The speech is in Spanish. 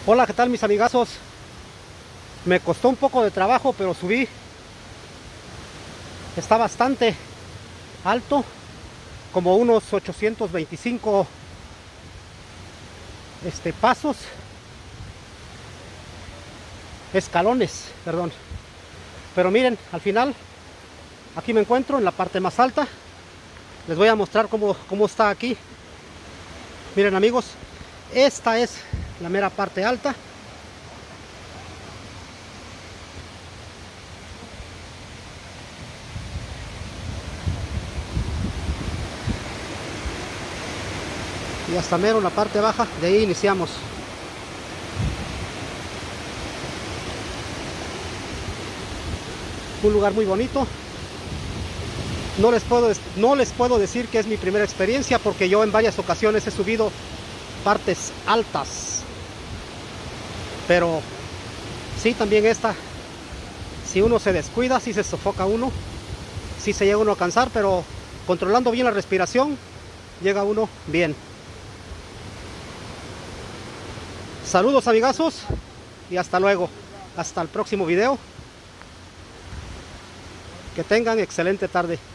Hola, ¿qué tal mis amigazos? Me costó un poco de trabajo, pero subí. Está bastante alto, como unos 825 pasos, escalones, perdón. Pero miren, al final, aquí me encuentro en la parte más alta. Les voy a mostrar cómo está aquí. Miren amigos, esta es la mera parte alta. Y hasta mero en la parte baja, de ahí iniciamos. Un lugar muy bonito. No les puedo decir que es mi primera experiencia, porque yo en varias ocasiones he subido partes altas. Pero sí, también esta, si uno se descuida, sí se sofoca uno, sí se llega uno a cansar, pero controlando bien la respiración, llega uno bien. Saludos amigazos y hasta luego. Hasta el próximo video. Que tengan excelente tarde.